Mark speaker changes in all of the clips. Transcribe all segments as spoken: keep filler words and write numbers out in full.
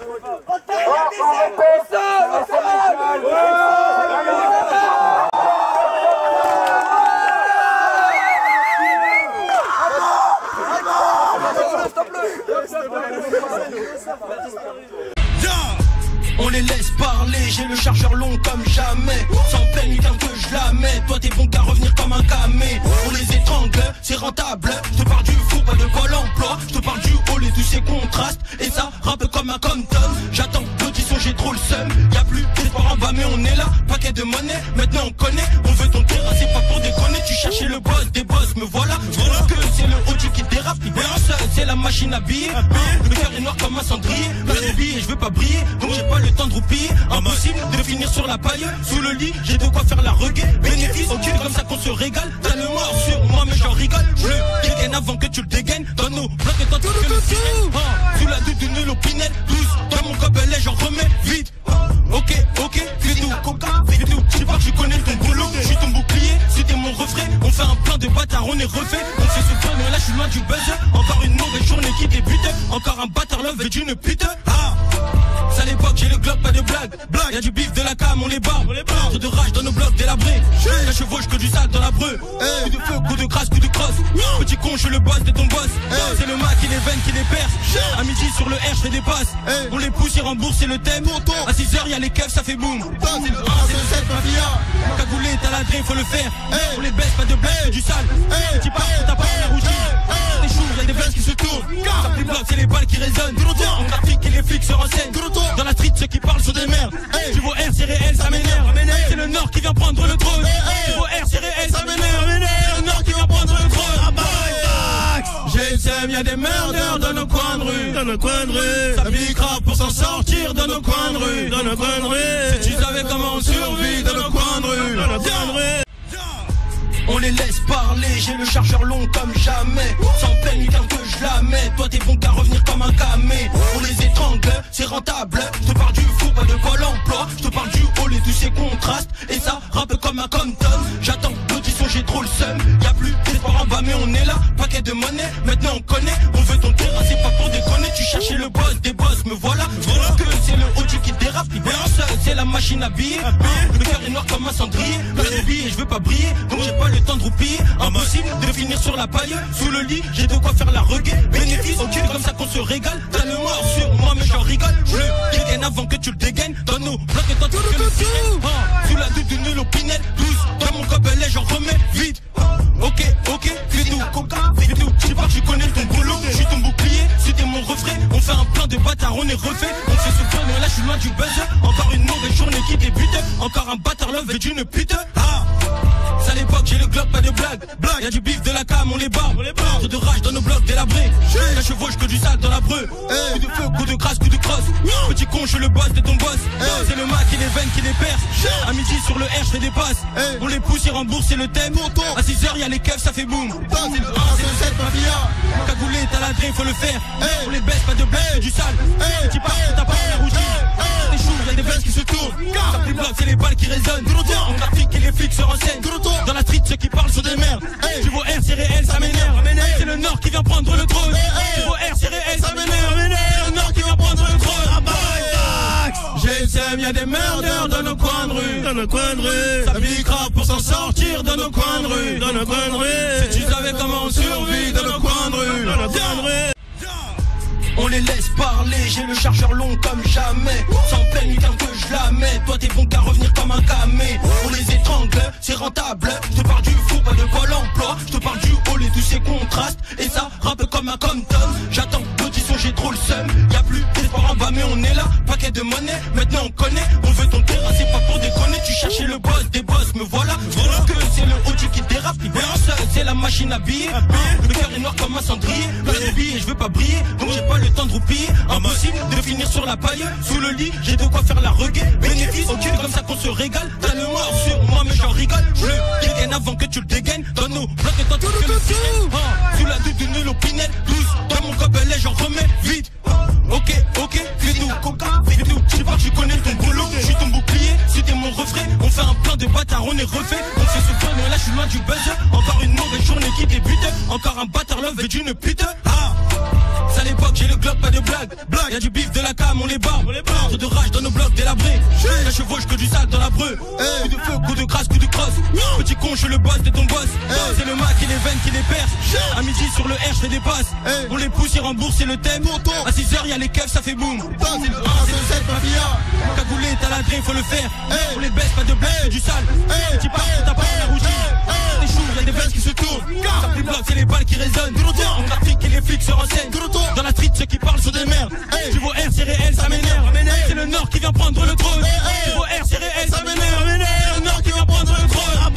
Speaker 1: On les laisse parler, j'ai le chargeur long comme jamais. Sans peine, putain que je la mets. Toi t'es bon qu'à revenir comme un camé. On les étrangle, c'est rentable. Je te parle du four, pas de pôle emploi. Je te parle du hall et tous ces contrastes. Et ça rappe comme un Compton. J'attends l'audition, j'ai trop le seum. Y'a plus d'espoir en bas mais on est là. Paquet de monnaie, maintenant on connaît. On veut ton terrain, c'est pas pour déconner. Tu cherchais le boss des boss, me voilà. Voilà que c'est le O G qui dérape. C'est la machine à billets. Le cœur est noir comme un cendrier. Plein de billets, je veux pas briller. Donc j'ai pas le temps de roupiller. Impossible de finir sur la paille. Sous le lit, j'ai de quoi faire la reggae. Bénéfice, ok, comme ça qu'on se régale. T'as le mort sur moi, mais j'en rigole. Je le dégaine avant que tu le dégaines. Dans nos blocs et tant que le sirène. Sous la douce d'une l'opinette. Douce, dans mon gobelet, j'en remets vite. Ok, ok, fais tout, coca, fais tout. Tu pars, tu connais ton boulot. Je suis ton bouclier, c'était mon refrain. On fait un plein de bâtards, on est refait. On fait ce plan, mais là je suis loin du buzz. Encore une mauvaise journée qui débute. Encore un bâtard love et d'une pute. Ah, c'est à l'époque, j'ai le globe, pas de blague. Blague, y'a du bif, de la cam, on les barre. Trop de rage dans nos blocs délabrés. La chevauche que du sale dans la breu. Coup de feu, coup de grâce, coup de crosse. Petit con, je suis le boss de ton boss. C'est le Mac qui les veine, qui les perce. À midi sur le R, je fais des passes. On les pousse, ils remboursent, c'est le thème. À six heures, y'a les keufs, ça fait boum. C'est le un, c'est le sept, ma fille. Cagoulé, t'as la drain, faut le faire. On les baisse, pas de blague, du sale. Petit part, t'as pas la routine. Des choux, y'a des vestes qui se tournent. Ça plus bloc, c'est les balles qui résonnent. En graphique et les flics se renseignent. Dans la street, ceux qui parlent sont des merdes. Tu vois R, c'est réel, ça m'énerve. C'est le Nord qui vient prendre le trône. Tu vois R, c'est réel, ça m'énerve. C'est le Nord qui vient prendre le trône. J'ai le seum, y'a des murders dans nos coins de rue. Dans nos coins de rue. Ça piquera pour s'en sortir dans nos coins de rue. Dans nos coins de rue. Si tu savais comment on survit dans nos coins de rue. Dans nos coins de rue. On les laisse parler, j'ai le chargeur long comme jamais. Sans peine, putain que je la mets. Toi t'es bon qu'à revenir comme un camé. On les étrangle, c'est rentable. Je te parle du four, pas de pôle emploi. Je te parle du hall et tous ces contrastes. Et ça rappe comme un Compton. J'attends l'audition, j'ai trop le seum. Y'a plus d'espoir en bas mais on est là. Paquet de monnaie, maintenant on connaît. On veut ton terrain, c'est pas pour déconner. Tu cherchais le boss des boss, me voilà. Voilà que c'est le O G qui dérape. C'est la machine à billets. Le cœur est noir comme un cendrier. Plein de billets, je veux pas briller. Donc j'ai pas le temps de roupiller. Impossible de finir sur la paille. Sous le lit, j'ai de quoi faire la reggae. Bénéfice, ok, comme ça qu'on se régale. T'as le mort sur moi, mais j'en rigole. Je le dégaine avant que tu le dégaines. Dans nos blocs et tant que le sirène. Sous la douce d'une l'opinette. Douce, dans mon gobelet, j'en remets vite. Ok, ok, fais tout, coca, fais tout. Tu pars, tu connais ton boulot. Je suis ton bouclier, c'était mon refrain. On fait un plein de bâtards, on est refait. On fait ce plan, mais là je suis loin du buzz. Encore une mauvaise journée qui débute. Encore un bâtard love et d'une pute. Ah, c'est à l'époque, j'ai le globe, pas de blague. Blague, y'a du bif, de la cam, on les barre. Trop de rage dans nos blocs délabrés. La chevauche que du sale dans la breu. Coup de feu, coup de grâce, coup de crosse. Petit con, je suis le boss de ton boss. C'est le Mac qui les veine, qui les perce. À midi sur le R, je fais des passes. On les pousse, ils remboursent, c'est le thème. À six heures, y'a les keufs, ça fait boum. C'est le un, c'est le sept, ma fille. Cagoulé, t'as la drain, faut le faire. On les baisse, pas de blague, du sale. Petit part, t'as pas la routine. Des choux, y'a des vestes qui se tournent. Ça plus bloc, c'est les balles qui résonnent. En graphique et les flics se renseignent. Dans la street, ceux qui parlent sont des merdes. Tu vois R, c'est réel, ça m'énerve. C'est le Nord qui vient prendre le trône. Tu vois R, c'est réel, ça m'énerve. C'est le Nord qui vient prendre le trône. J'ai le seum, y'a des murders dans nos coins de rue. Dans nos coins de rue. Ça piquera pour s'en sortir dans nos coins de rue. Dans nos coins de rue. Si tu savais comment on survit dans nos coins de rue. Dans nos coins de rue. On les laisse parler, j'ai le chargeur long comme jamais. Sans peine, putain que je la mets. Toi t'es bon qu'à revenir comme un camé. On les étrangle, c'est rentable. Je te parle du four, pas de pôle emploi. Je te parle du hall et tous ces contrastes. Et ça rappe comme un Compton. J'attends l'audition, j'ai trop le seum. Y'a plus d'espoir en bas mais on est là. Paquet de monnaie, maintenant on connaît. On veut ton terrain, c'est pas pour déconner. Tu cherchais le boss des boss, me voilà. Voilà que c'est le O G qui dérape. C'est la machine à billets. Le cœur est noir comme un cendrier. Plein de billets, je veux pas briller. Donc j'ai pas le temps de roupiller. Impossible de finir sur la paille. Sous le lit, j'ai de quoi faire la reggae. Bénéfice, ok, comme ça qu'on se régale. T'as le mort sur moi, mais j'en rigole. Je le dégaine avant que tu le dégaines. Dans nos blocs et tant que le sirène. Sous la douce d'une l'opinette. Douce, dans mon gobelet, j'en remets vite. Ok, ok, fais tout, coca, fais tout. Tu pars, tu connais ton boulot. Je suis ton bouclier, c'était mon refrain. On fait un plein de bâtards, on est refait. On fait ce plan, mais là je suis loin du buzz. Encore une mauvaise journée qui débute. Encore un bâtard love et d'une pute. Ah, c'est à l'époque, j'ai le Glock, pas de blague. Y'a du bif, de la cam, on les bat. Trop de rage dans nos blocs délabrés. La chevauche que du sale dans la breu. Coup de feu, coup de grâce, coup de crosse. Petit con, je suis le boss de ton boss. C'est le Mac qui les veine, qui les perce. À midi sur le R, je fais des passes. On les pousse, ils remboursent, c'est le thème. À six heures, y'a les keufs, ça fait boum. C'est le un, c'est le sept, ma fille. Cagoulé, t'as la grille, faut le faire. On les baisse, pas de blague, c'est du sale. Tu pars, t'as pas la routine. Des choux, y'a des vestes qui se tournent. Ça plus bloque, c'est les balles qui résonnent. On trafique et les flics se renseignent. Dans la street, ceux qui parlent sont des merdes. Tu vois R, c'est réel, ça m'énerve. C'est le Nord qui vient prendre le trône. Tu vois R, c'est réel, ça m'énerve. C'est le Nord qui vient prendre le trône.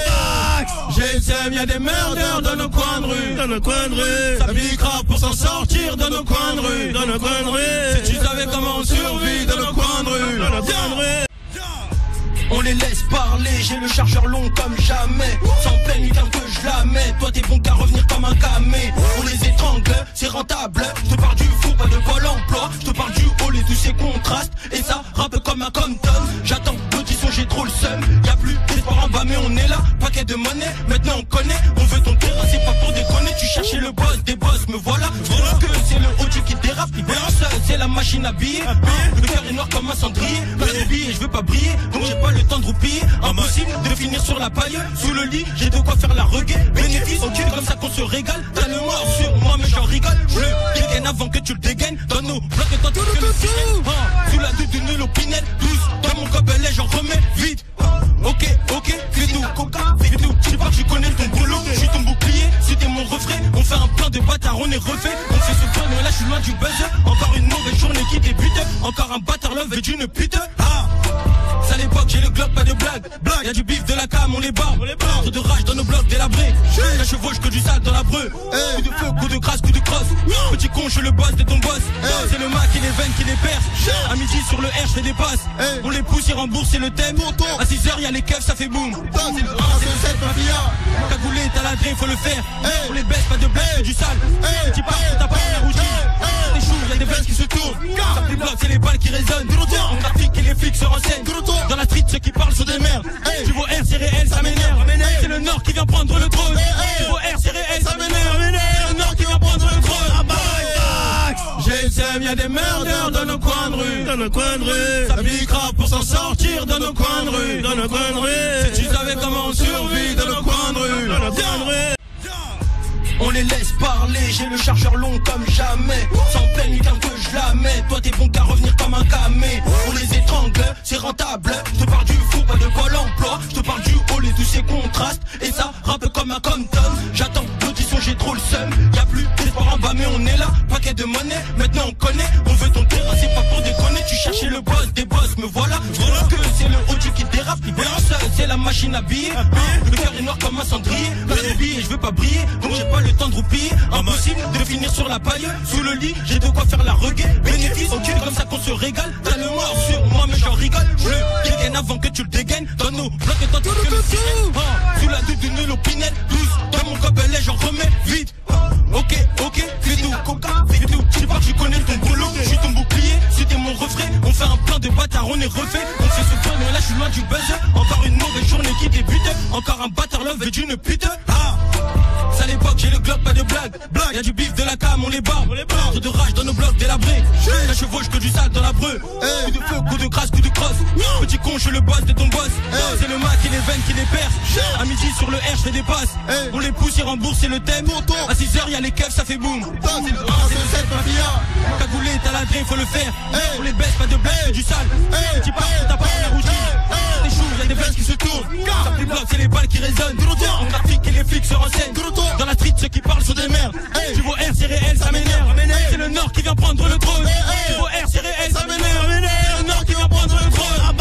Speaker 1: G S M, y'a des murders dans nos coins de rue. Dans nos coins de rue. Ça piquera pour s'en sortir dans nos coins de rue. Dans nos coins de rue. Si tu savais comment on survit dans nos coins de rue. Dans nos coins de rue. On les laisse parler, j'ai le chargeur long comme jamais. Sans peine, il vient que je la mets. Toi t'es bon qu'à revenir comme un camé. On les étrangle, c'est rentable. Je te parle du fou, pas de pôle emploi. Je te parle du hall et tous ces contrastes. Et ça rappe comme un Compton. J'attends l'audition, j'ai trop le seum. Y'a plus d'espoir en bas mais on est là. Paquet de monnaie, maintenant on connaît. On veut ton terrain, c'est pas pour déconner. Tu cherchais le boss des boss, me voilà. Voilà que c'est le O G qui dérape. C'est la machine à billets. Le cœur est noir comme un cendrier. Pas de billets, je veux pas briller. Donc j'ai pas le temps de roupiller. Impossible de finir sur la paille. Sous le lit, j'ai de quoi faire la reggae. Bénéfice, ok, comme ça qu'on se régale. T'as le mort sur moi, mais j'en rigole. Je le dégaine avant que tu le dégaines. Dans nos blocs et toi tu fais le sirène. Sous la douce d'une l'opinel. Douce, dans mon gobelet, j'en remets vite. Ok, ok, fais-nous, coca, fais-nous. Je sais pas que je connais ton boulot. Je suis ton bouclier, c'était mon refrain. On fait un plan de bâtard, on est refait. On fait ce plan, mais là je suis loin du buzz. Encore une mauvaise journée qui débute. Encore un bâtard love et d'une pute. Ah, ça à l'époque, j'ai le Glock, pas de blague. Y'a du bif, de la cam, on les bat. Trop de rage dans nos blocs délabrés. La chevauche que du sale dans la breu. Coup de feu, coup de grâce, coup de crosse. Petit con, je suis le boss de ton boss. C'est le Mac qui les veine, qui les perce. À midi sur le R, je fais des passes. On les pousse, ils remboursent, c'est le thème. À six heures, y'a les keufs, ça fait boum. C'est le un, c'est le sept, ma fille. Cagoulé, t'as la grille, faut le faire. On les baisse, pas de blague, c'est du sale. Tu pars, t'as pas la routine. Des choux, y'a des vestes qui se tournent. Ça plus bloque, c'est les balles qui résonnent. On trafique et les flics se renseignent. Dans la street, ceux qui parlent sont des merdes. Tu vois R, c'est réel, ça m'énerve. C'est le Nord qui vient prendre le trône. Tu vois R, c'est réel, ça m'énerve. C'est le Nord qui vient prendre le trône. G S M, y'a des murders dans nos coins de rue. Dans nos coins de rue. Ça piquera pour s'en sortir dans nos coins de rue. Dans nos coins de rue. Si tu savais comment on survit dans nos coins de rue. Dans nos coins de rue. On les laisse parler, j'ai le chargeur long comme jamais. Sans peine, il vient que je la mets. Toi t'es bon qu'à revenir comme un camé. On les étrangle, c'est rentable. Je te parle du fou, pas de pôle emploi. Je te parle du hall et tous ces contrastes. Et ça rappe comme un Compton. J'attends l'audition, j'ai trop le seum. Y'a plus d'espoir en bas mais on est là. Paquet de monnaie, maintenant on connaît. On veut ton terrain, c'est pas pour déconner. Tu cherchais le boss des boss, me voilà. Voilà que c'est le O G qui dérape. C'est la machine à billets. Le cœur est noir comme un cendrier. Pas de billets, je veux pas briller. Donc j'ai pas le temps de roupiller. Impossible de finir sur la paille. Sous le lit, j'ai de quoi faire la reggae. Bénéfice, ok, comme ça qu'on se régale. T'as le mort sur moi, mais j'en rigole. Je le dégaine avant que tu le dégaines. Dans nos blocs et toi tu fais le sirène. Sous la douce d'une l'opinel. Douce, dans mon gobelet, j'en remets vite. Ok, ok, fais-nous, coca, fais-nous. Je sais pas que je connais ton boulot. Je suis ton bouclier, c'était mon refrain. On fait un plan de bâtard, on est refait. On fait ce plan, mais là je suis loin du buzz. Encore une mauvaise journée qui débute. Encore un bâtard love et d'une pute. Ah, c'est à l'époque, j'ai le Glock, pas de blague. Y'a du bif, de la cam, on les bat. Trop de rage dans nos blocs délabrés. La chevauche que du sale dans la breu. Coup de feu, coup de grâce, coup de crosse. Petit con, je suis le boss de ton boss. C'est le Mac qui les veine, qui les perce. À midi sur le R, je fais des passes. On les pousse, ils remboursent, c'est le thème. À six heures, y'a les keufs, ça fait boum. C'est le un, c'est le sept, ma fille. Cagoulé, t'as la grille, faut le faire. On les baisse, pas de blague, c'est du sale. Tu pars, t'as pas la routine. Des choux, y'a des vestes qui se tournent. Ça plus bloque, c'est les balles qui résonnent. On trafique et les flics se renseignent. Dans la street, ceux qui parlent sont des merdes. Tu vois R, c'est réel, ça m'énerve. C'est le Nord qui vient prendre le trône. Tu vois R, c'est réel, ça m'énerve. C'est le Nord qui vient prendre le trône.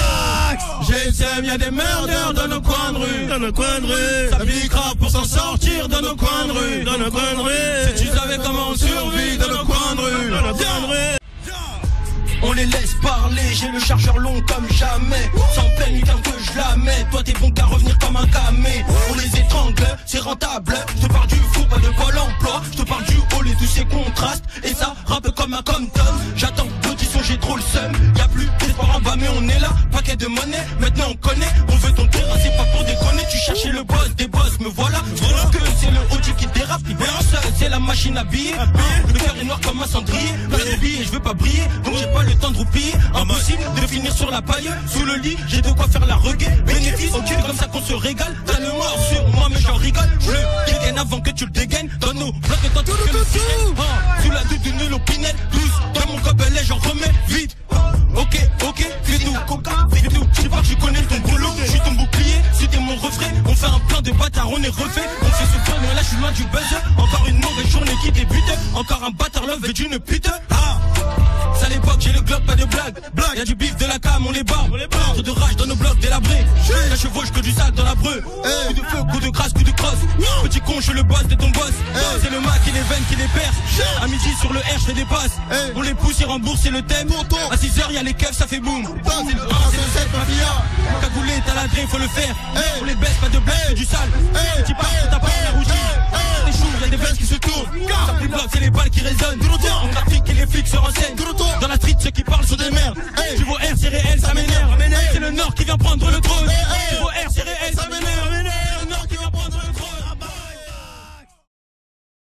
Speaker 1: G S M, y'a des murders dans nos coins de rue. Dans nos coins de rue. Ça piquera pour s'en sortir dans nos coins de rue. Dans nos coins de rue. Si tu savais comment on survit dans nos coins de rue. Dans nos coins de rue. On les laisse parler, j'ai le chargeur long comme jamais. Sans peine, il vient que je la mets. Toi t'es bon qu'à revenir comme un camé. On les étrangle, c'est rentable. Je te parle du fou, pas de pôle emploi. Je te parle du hall et tous ces contrastes. Et ça rappe comme un Compton. J'attends l'audition, j'ai trop le seum. Y'a plus d'espoir en bas mais on est là. Paquet de monnaie, maintenant on connaît. On veut ton terrain, c'est pas pour déconner. Tu cherchais le boss des boss, me voilà. Voilà que c'est le O G qui dérape. C'est la machine. machine à billets. Le cœur est noir comme un cendrier. Plein de billets, je veux pas briller, donc j'ai pas le temps de roupiller. Impossible de finir sur la paille. Sous le lit, j'ai de quoi faire la reggae. Bénéfice, ok, c'est comme ça qu'on se régale. T'as le mort sur moi, mais j'en rigole. Je le dégaine avant que tu le dégaines. Dans nos blocs et toi, tu fais le sirène. Sous la douce d'une l'opinette. Douce, dans mon gobelet, j'en remets vite. Ok, ok, fais tout, fais tout. Je sais pas que je connais ton boulot. Je suis ton bouclier, c'était mon refrain. On fait un plan de bâtard, on est refait. On fait ce point, mais là je suis loin du buzz. Encore une mauvaise journée qui débute. Encore un bâtard love et d'une pute. Ah, c'est à l'époque, j'ai le glock, pas de blague. Y'a du bif, de la cam, on les barre. Trop de rage dans nos blocs délabrés. La chevauche que du sale dans la breu. Coup de feu, coup de grâce, coup de crosse. Petit con, je suis le boss de ton boss. C'est le Mac qui les veine, qui les perce. À midi sur le R, je fais des passes. On les pousse, ils remboursent, c'est le thème. À six heures, y'a les keufs, ça fait boum. C'est le un, c'est le sept, ma fille. Cagoulé, t'as la grille, faut le faire. On les baisse, pas de blague, du sale. Tu pars, t'as pas la routine. T'es chou, y'a des vestes qui se tournent. Ça plus bloc, c'est les balles qui résonnent. On trafique et les flics se renseignent. Dans la street, ceux qui parlent sont des merdes. Tu vois R, c'est réel, ça m'énerve. C'est le Nord qui vient prendre le temps.